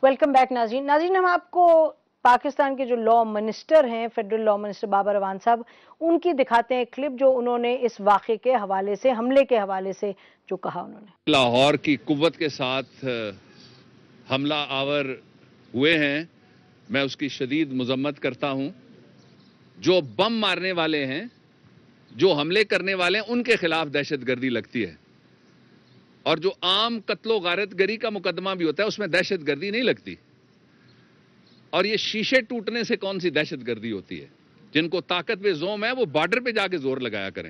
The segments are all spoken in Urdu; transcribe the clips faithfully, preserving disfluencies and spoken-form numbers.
वेलकम बैक नाज़रीन। नाज़रीन, हम आपको पाकिस्तान के जो लॉ मिनिस्टर हैं, federal law minister Babar Awan साहब, उनकी दिखाते हैं क्लिप जो उन्होंने इस वाक़े के हवाले से, हमले के हवाले से जो कहा उन्होंने। लाहौर की कुव्वत के साथ हमला आवर हुए हैं, मैं उसकी शदीद मजम्मत करता हूं। जो बम मारने वाले हैं, जो हमले करने वाले हैं, उनके खिलाफ दहशतगर्दी लगती है, और जो आम कत्लो गारतगरी का मुकदमा भी होता है उसमें दहशतगर्दी नहीं लगती। और ये शीशे टूटने से कौन सी दहशतगर्दी होती है? जिनको ताकत पे जोम है वो बॉर्डर पे जाके जोर लगाया करें।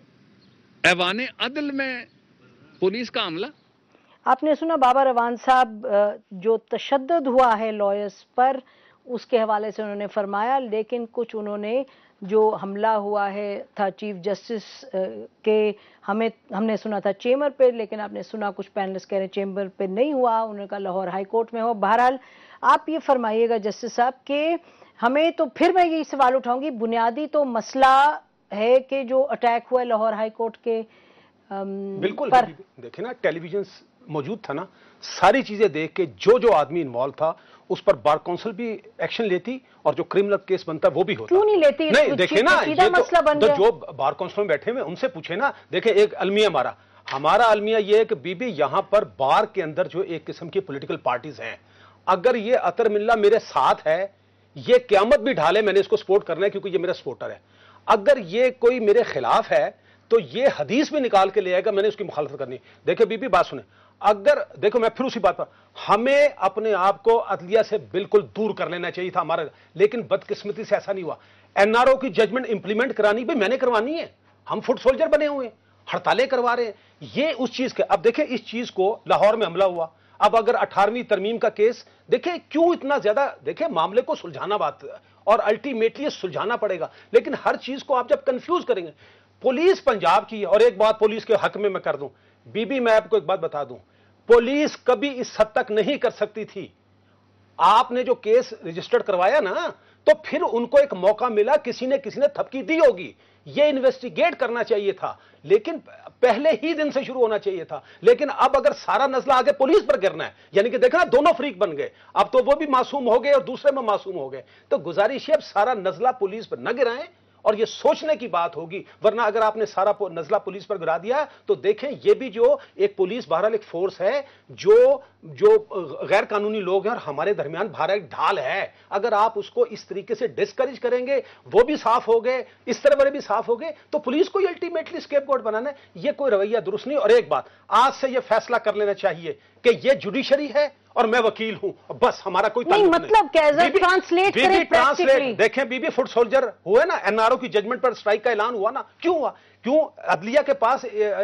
ऐवान अदल में पुलिस का हमला। आपने सुना बाबर अवान साहब, जो तशद्दुद हुआ है लॉयर्स पर, उसके हवाले से उन्होंने फरमाया, लेकिन कुछ उन्होंने जो हमला हुआ है था चीफ जस्टिस के, हमें हमने सुना था चेंबर पे, लेकिन आपने सुना कुछ पैनलिस्ट कह रहे हैं चेंबर पे नहीं हुआ, उन्होंने कहा लाहौर हाई कोर्ट में हो। बहरहाल आप ये फरमाइएगा जस्टिस साहब कि हमें तो, फिर मैं यही सवाल उठाऊंगी, बुनियादी तो मसला है कि जो अटैक हुआ है लाहौर हाई कोर्ट के बिल्कुल पर देखे ना, टेलीविजन मौजूद था ना, सारी चीजें देख के जो जो आदमी इन्वॉल्व था उस पर बार काउंसिल भी एक्शन लेती और जो क्रिमिनल केस बनता वो भी होता। क्यों नहीं लेती? नहीं देखे ना, ये तो, मसला बन तो जो बार काउंसिल में बैठे हुए उनसे पूछे ना। देखे, एक अलमिया हमारा हमारा अलमिया ये है कि बीबी यहां पर बार के अंदर जो एक किस्म की पॉलिटिकल पार्टीज हैं, अगर ये अतर मिल्ला मेरे साथ है, ये क्यामत भी ढाले, मैंने इसको सपोर्ट करना है क्योंकि ये मेरा सपोर्टर है। अगर ये कोई मेरे खिलाफ है तो ये हदीस भी निकाल के ले आएगा, मैंने उसकी मुखालफत करनी। देखिए बीबी, बात सुने, अगर देखो मैं फिर उसी बात पर, हमें अपने आप को अदलिया से बिल्कुल दूर कर लेना चाहिए था हमारा, लेकिन बदकिस्मती से ऐसा नहीं हुआ। एनआरओ की जजमेंट इंप्लीमेंट करानी भी मैंने करवानी है, हम फुट सोल्जर बने हुए हैं, हड़तालें करवा रहे हैं, ये उस चीज के। अब देखें, इस चीज को लाहौर में हमला हुआ, अब अगर अठारहवीं तरमीम का केस, देखें क्यों इतना ज्यादा, देखें मामले को सुलझाना बात और अल्टीमेटली सुलझाना पड़ेगा, लेकिन हर चीज को आप जब कंफ्यूज करेंगे। पुलिस पंजाब की, और एक बात पुलिस के हक में मैं कर दूं बीबी, मैं आपको एक बात बता दूं, पुलिस कभी इस हद तक नहीं कर सकती थी। आपने जो केस रजिस्टर्ड करवाया ना, तो फिर उनको एक मौका मिला, किसी ने किसी ने थपकी दी होगी, ये इन्वेस्टिगेट करना चाहिए था, लेकिन पहले ही दिन से शुरू होना चाहिए था। लेकिन अब अगर सारा नजला आगे पुलिस पर गिरना है, यानी कि देखना दोनों फ्रीक बन गए, अब तो वो भी मासूम हो गए और दूसरे में मासूम हो गए। तो गुजारिश है अब सारा नजला पुलिस पर न गिराएं, और ये सोचने की बात होगी, वरना अगर आपने सारा नजला पुलिस पर गिरा दिया तो देखें, ये भी जो एक पुलिस बहरहाल एक फोर्स है, जो जो गैर कानूनी लोग हैं और हमारे दरमियान बहरहाल एक ढाल है, अगर आप उसको इस तरीके से डिस्करेज करेंगे, वो भी साफ हो गए, इस तरह वाले भी साफ हो गए, तो पुलिस को अल्टीमेटली स्केपगोट बनाना है, ये कोई रवैया दुरुस्त नहीं। और एक बात, आज से ये फैसला कर लेना चाहिए कि ये जुडिशरी है और मैं वकील हूं, बस हमारा कोई नहीं, मतलब कैसे ट्रांसलेट करें प्रैक्टिकली। देखें बीबी, फुट सोल्जर हुए ना, एनआरओ की जजमेंट पर स्ट्राइक का ऐलान हुआ ना, क्यों हुआ? क्यों? अदलिया के पास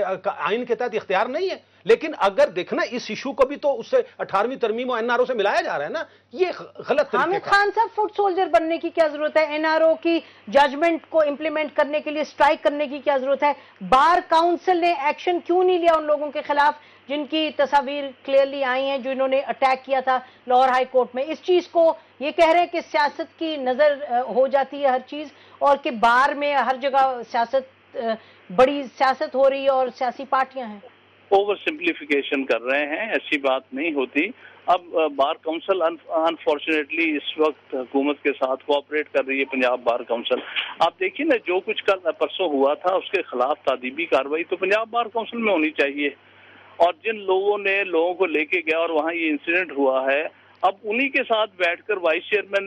आइन के तहत इख्तियार नहीं है। लेकिन अगर देखना, इस इशू को भी तो उससे अठारहवीं तरमीम और एनआरओ से मिलाया जा रहा है ना, ये गलत तरीके। हामिद खान साहब, फुट सोल्जर बनने की क्या जरूरत है? एनआरओ की जजमेंट को इंप्लीमेंट करने के लिए स्ट्राइक करने की क्या जरूरत है? बार काउंसिल ने एक्शन क्यों नहीं लिया उन लोगों के खिलाफ जिनकी तस्वीर क्लियरली आई हैं, जो इन्होंने अटैक किया था लाहौर हाई कोर्ट में? इस चीज को ये कह रहे हैं कि सियासत की नजर हो जाती है हर चीज, और कि बार में हर जगह सियासत, बड़ी सियासत हो रही है और सियासी पार्टियां हैं। ओवर सिंप्लीफिकेशन कर रहे हैं, ऐसी बात नहीं होती। अब बार काउंसिल अनफॉर्चुनेटली इस वक्त हुकूमत के साथ कोऑपरेट कर रही है, पंजाब बार काउंसिल। आप देखिए ना, जो कुछ कल परसों हुआ था उसके खिलाफ तादीबी कार्रवाई तो पंजाब बार काउंसिल में होनी चाहिए, और जिन लोगों ने लोगों को लेके गया और वहाँ ये इंसिडेंट हुआ है, अब उन्हीं के साथ बैठकर वाइस चेयरमैन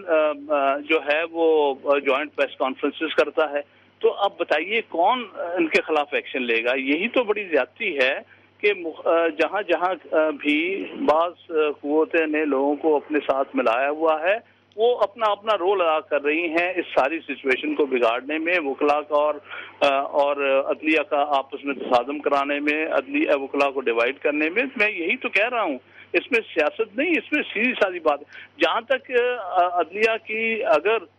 जो है वो जॉइंट प्रेस कॉन्फ्रेंसेस करता है। तो अब बताइए कौन इनके खिलाफ एक्शन लेगा? यही तो बड़ी ज्यादती है कि जहाँ जहाँ भी बाज कुव्वतें ने लोगों को अपने साथ मिलाया हुआ है, वो अपना अपना रोल अदा कर रही हैं इस सारी सिचुएशन को बिगाड़ने में, वकला का और और अदलिया का आपस में तसादम कराने में, अदलिया वकला को डिवाइड करने में। मैं यही तो कह रहा हूँ, इसमें सियासत नहीं, इसमें सीधी सादी बात। जहाँ तक अदलिया की अगर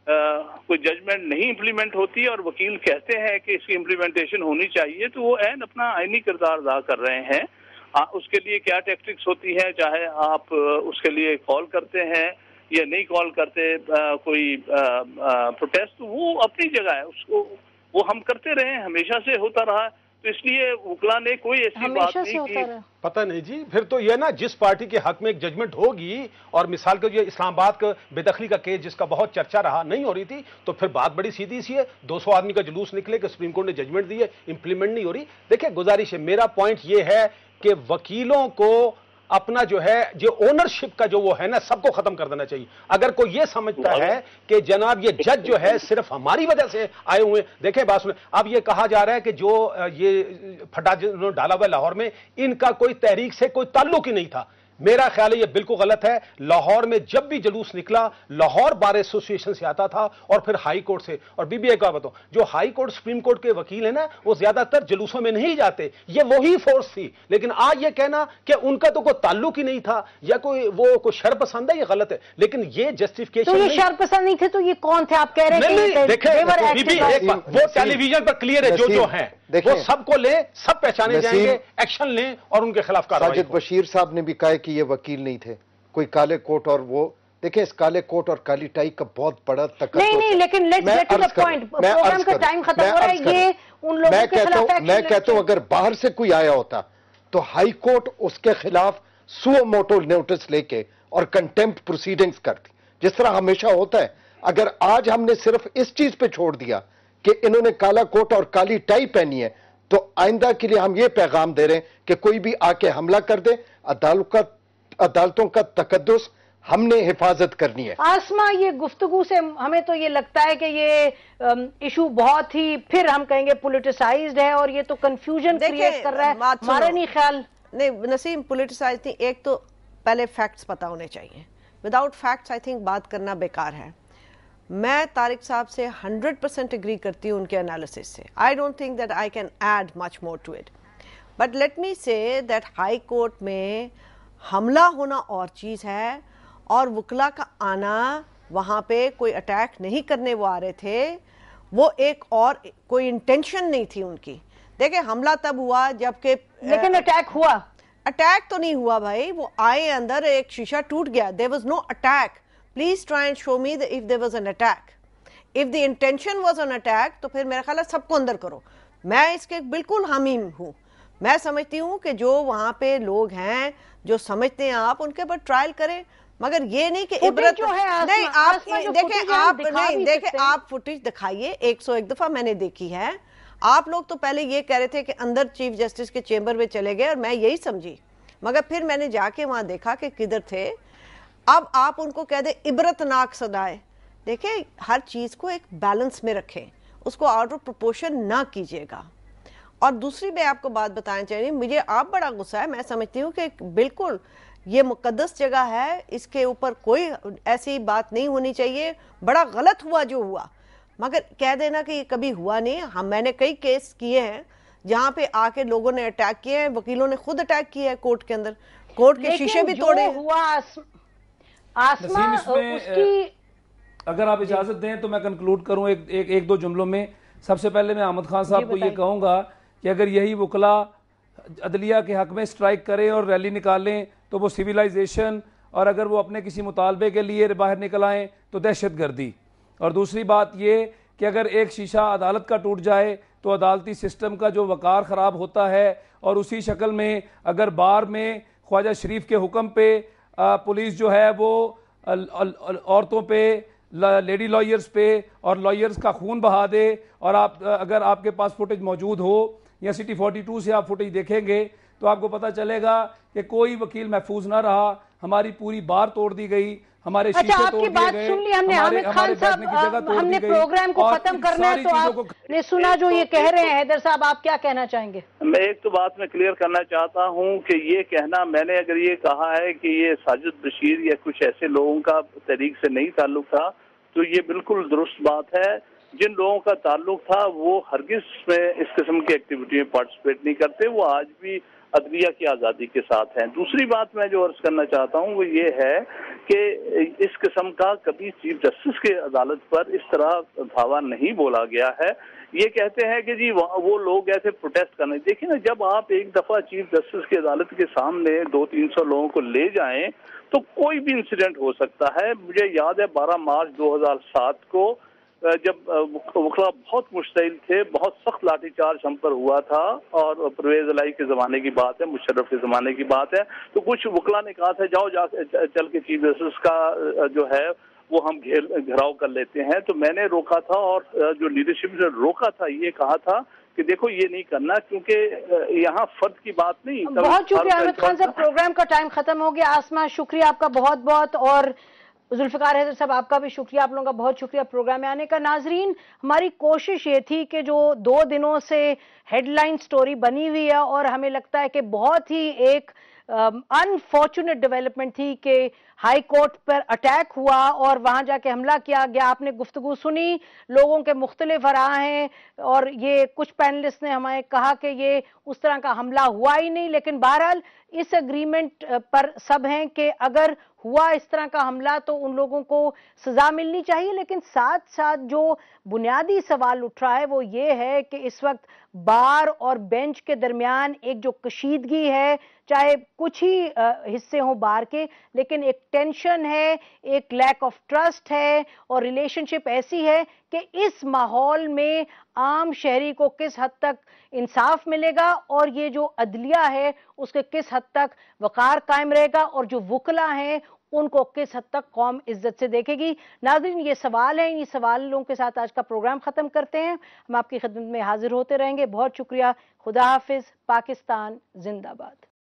कोई जजमेंट नहीं इम्प्लीमेंट होती और वकील कहते हैं कि इसकी इम्प्लीमेंटेशन होनी चाहिए, तो वो ऐन अपना आईनी किरदार अदा कर रहे हैं। आ, उसके लिए क्या टैक्टिक्स होती है, चाहे आप उसके लिए कॉल करते हैं या नहीं कॉल करते आ, कोई प्रोटेस्ट, वो अपनी जगह है, उसको वो हम करते रहे, हमेशा से होता रहा। تو اس لیے وکلا نے کوئی ایسی بات نہیں کی. پتہ نہیں جی، پھر تو یہ نا جس پارٹی کے حق میں ایک ججمنٹ ہوگی، اور مثال کے جو اسلام آباد کا بے دخلی کا کیس جس کا بہت چرچا رہا نہیں ہو رہی تھی، تو پھر بات بڑی سیدھی سی ہے، دو سو آدمی کا جلوس نکلے کہ سپریم کورٹ نے ججمنٹ دی ہے، امپلیمنٹ نہیں ہو رہی. دیکھیں گزارش ہے، میرا پوائنٹ یہ ہے کہ وکیلوں کو اپنا جو ہے جو اونرشپ کا جو وہ ہے نا سب کو ختم کر دینا چاہیے. اگر کوئی یہ سمجھتا ہے کہ جناب یہ جج جو ہے صرف ہماری وجہ سے آئے ہوئے، دیکھیں بات سنیں، اب یہ کہا جا رہا ہے کہ جو یہ پھٹا جنہوں نے ڈالا ہوا ہے لاہور میں، ان کا کوئی تحریک سے کوئی تعلق ہی نہیں تھا. میرا خیال ہے یہ بالکل غلط ہے. لاہور میں جب بھی جلوس نکلا لاہور بار ایسوسی ایشن سے آتا تھا اور پھر ہائی کورٹ سے. اور بی بی ایک بات بتاؤ، جو ہائی کورٹ سپریم کورٹ کے وکیل ہیں نا وہ زیادہ تر جلوسوں میں نہیں جاتے، یہ وہی فورس تھی. لیکن آج یہ کہنا کہ ان کا تو کوئی تعلق ہی نہیں تھا یا کوئی وہ کوئی شر پسند ہے، یہ غلط ہے. لیکن یہ جسٹیفکیشن تو یہ شر پسند نہیں تھے تو یہ کون تھے آپ کہہ رہے ہیں؟ دیکھیں وہ ٹیلی ویژن پر کلیئر ہے، جو جو ہیں وہ سب کو لیں، سب پہچانے جائیں گے، ایکشن لیں اور ان کے خلاف کارروائی. ساجد بشیر صاحب نے بھی کہا کہ یہ وکیل نہیں تھے، کوئی کالے کوٹ، اور وہ دیکھیں اس کالے کوٹ اور کالی ٹائی کا بہت بڑا تقدس. نہیں نہیں لیکن let's get to the point, programme کا ٹائم ختم ہو رہا ہے. یہ ان لوگوں کے خلاف ایکشن میں کہتا ہوں اگر باہر سے کوئی آیا ہوتا تو ہائی کورٹ اس کے خلاف سو موٹو نوٹس لے کے اور کنٹیمپٹ پروسیڈنگز کرتی، جس طرح ہمیشہ ہوتا ہے. اگر آج ہم نے صرف اس چیز پہ چھوڑ دیا کہ انہوں نے کالا کوٹ اور کالی ٹائی پہنی ہے، تو آئندہ کے لیے ہم یہ پیغام دے رہے ہیں کہ کوئی بھی آ کے حملہ کر دے، عدالتوں کا تقدس ہم نے حفاظت کرنی ہے. آسما، یہ گفتگو سے ہمیں تو یہ لگتا ہے کہ یہ ایشو بہت ہی پھر ہم کہیں گے پولیٹیسائزڈ ہے اور یہ تو کنفیوژن کریٹ کر رہا ہے. ہمارا نہیں خیال. نہیں نسیم، پولیٹیسائز نہیں. ایک تو پہلے فیکٹس پتہ ہونے چاہیے. وداؤٹ فیکٹس آئی تھنک بات کرنا بیکار ہے. میں طارق صاحب سے ہنڈریڈ پرسینٹ اگری کرتی ہوں ان کے انالیسس سے. I don't think that I can add much more to it. But let me say that high court میں حملہ ہونا اور چیز ہے اور وکلا کا آنا، وہاں پہ کوئی اٹیک نہیں کرنے وہ آ رہے تھے، وہ ایک اور کوئی انٹینشن نہیں تھی ان کی. دیکھیں حملہ تب ہوا جب کہ لیکن اٹیک ہوا. اٹیک تو نہیں ہوا بھائی، وہ آئے اندر ایک شیشہ ٹوٹ گیا. there was no attack. please try and show me that if there was an attack. if the intention was an attack تو پھر میرا خیال ہے سب کو اندر کرو. میں اس کے بالکل حامی ہوں. میں سمجھتی ہوں کہ جو وہاں پہ لوگ ہیں جو سمجھتے ہیں آپ ان کے اوپر ٹرائل کریں، مگر یہ نہیں کہ عبرت نہیں. آپ دیکھیں آپ نہیں دیکھیں آپ فوٹیج دکھائیے. ایک سو ایک دفعہ میں نے دیکھی ہے. آپ لوگ تو پہلے یہ کہہ رہے تھے کہ اندر چیف جسٹس کے چیمبر میں چلے گئے اور میں یہی سمجھی، مگر پھر میں نے جا کے وہاں دیکھا کہ کدھر تھے. اب آپ ان کو کہہ دیں عبرت ناک صدائے. دیکھیں ہر چیز کو ایک بیلنس میں رکھیں، اس کو آؤٹ آف پروپورشن نہ کیجیے گا. اور دوسری میں آپ کو بات بتانا چاہیے، مجھے آپ بڑا غصہ ہے. میں سمجھتی ہوں کہ بالکل یہ مقدس جگہ ہے، اس کے اوپر کوئی ایسی بات نہیں ہونی چاہیے. بڑا غلط ہوا جو ہوا، مگر کہہ دینا کہ یہ کبھی ہوا نہیں. ہم میں نے کئی کیس کیے ہیں جہاں پہ آ کے لوگوں نے اٹیک کیے ہیں، وکیلوں نے خود اٹیک کیا ہے کورٹ کے اندر، کورٹ کے شیشے بھی توڑے. آسما اس کی اگر آپ اجازت دیں تو میں کنکلوڈ کروں ایک ایک ایک دو جملوں میں. سب سے پہلے میں احمد خان صاحب کو یہ کہوں گا کہ اگر یہی وکلا عدلیہ کے حق میں سٹرائک کریں اور ریلی نکالیں تو وہ سویلائزیشن، اور اگر وہ اپنے کسی مطالبے کے لیے باہر نکل آئیں تو دہشت گردی. اور دوسری بات یہ کہ اگر ایک شیشہ عدالت کا ٹوٹ جائے تو عدالتی سسٹم کا جو وقار خراب ہوتا ہے. اور اسی شکل میں اگر بار میں خواجہ شریف کے حکم پہ پولیس جو ہے وہ عورتوں پہ، لیڈی لائرز پہ اور لائرز کا خون بہا دے، اور آپ اگر آپ کے پاس فوٹیج موجود ہو یا سٹی فورٹی ٹو سے آپ فوٹیج دیکھیں گے تو آپ کو پتہ چلے گا کہ کوئی وکیل محفوظ نہ رہا. ہماری پوری بار توڑ دی گئی، ہمارے شیشے توڑ دیے گئے، ہمارے ہمارے بیٹھنے کی جگہ توڑ دی گئی. ہم نے پروگرام کو ختم کرنا ہے تو آپ نے سنا جو یہ کہہ رہے ہیں. حیدر صاحب آپ کیا کہنا چاہیں گے؟ میں ایک تو بات میں کلیئر کرنا چاہتا ہوں کہ یہ کہنا، میں نے اگر یہ کہا ہے کہ یہ ساجد بشیر یا کچھ ایسے لوگوں کا تحریک سے نہیں تعلق تھا تو یہ بالکل درست بات ہے. جن لوگوں کا تعلق تھا وہ ہرگز میں اس قسم کی ایکٹیویٹی میں پارٹیسپیٹ نہیں کرتے، وہ آج بھی عدلیہ کی آزادی کے ساتھ ہیں. دوسری بات میں جو عرض کرنا چاہتا ہوں وہ یہ ہے کہ اس قسم کا کبھی چیف جسٹس کے عدالت پر اس طرح دھاوا نہیں بولا گیا ہے. یہ کہتے ہیں کہ جی وہ لوگ ایسے پروٹیسٹ کرنے. دیکھیں نا، جب آپ ایک دفعہ چیف جسٹس کی عدالت کے سامنے دو تین سو لوگوں کو لے جائیں تو کوئی بھی انسیڈنٹ ہو سکتا ہے. مجھے یاد ہے بارہ مارچ دو ہزار سات کو جب وکلا بہت مشتعل تھے، بہت سخت لاٹھی چارج ہم پر ہوا تھا، اور پرویز الہی کے زمانے کی بات ہے، مشرف کے زمانے کی بات ہے، تو کچھ وکلا نے کہا تھا جاؤ جا چل کے چیف جسٹس کا جو ہے وہ ہم گھیراؤ کر لیتے ہیں، تو میں نے روکا تھا، اور جو لیڈرشپ نے روکا تھا یہ کہا تھا کہ دیکھو یہ نہیں کرنا، کیونکہ یہاں فرد کی بات نہیں۔ بہت شکریہ احمد خان صاحب، پروگرام کا ٹائم ختم ہو گیا۔ آسما شکریہ آپ کا بہت بہت، اور ذوالفقار حیدر صاحب آپ کا بھی شکریہ، آپ لوگوں کا بہت شکریہ پروگرام میں آنے کا۔ ناظرین، ہماری کوشش یہ تھی کہ جو دو دنوں سے ہیڈ لائن سٹوری بنی ہوئی ہے اور ہمیں لگتا ہے کہ بہت ہی ایک انفارچونیٹ ڈیولپمنٹ تھی کہ ہائی کورٹ پر اٹیک ہوا اور وہاں جا کے حملہ کیا گیا۔ آپ نے گفتگو سنی، لوگوں کے مختلف آراء ہیں، اور یہ کچھ پینلسٹ نے ہمیں کہا کہ یہ اس طرح کا حملہ ہوا ہی نہیں، لیکن بہرحال اس اگریمنٹ پر سب ہیں کہ اگر ہوا اس طرح کا حملہ تو ان لوگوں کو سزا ملنی چاہیے، لیکن ساتھ ساتھ جو بنیادی سوال اٹھ رہا ہے وہ یہ ہے کہ اس وقت بار اور بینچ کے درمیان ایک جو کشیدگی ہے، چاہے کچھ ہی حصے ہوں بار کے، لیکن ایک ٹینشن ہے، ایک لیک آف ٹرسٹ ہے، اور ریلیشن شپ ایسی ہے کہ اس ماحول میں عام شہری کو کس حد تک انصاف ملے گا، اور یہ جو عدلیہ ہے اس کے کس حد تک وقار قائم رہے گا، اور جو وکلا ہیں ان کو کس حد تک قوم عزت سے دیکھے گی۔ ناظرین، یہ سوال ہے، یہ سوالوں کے ساتھ آج کا پروگرام ختم کرتے ہیں۔ ہم آپ کی خدمت میں حاضر ہوتے رہیں گے۔ بہت شکریہ۔ خدا حافظ۔ پاکستان زندہ باد۔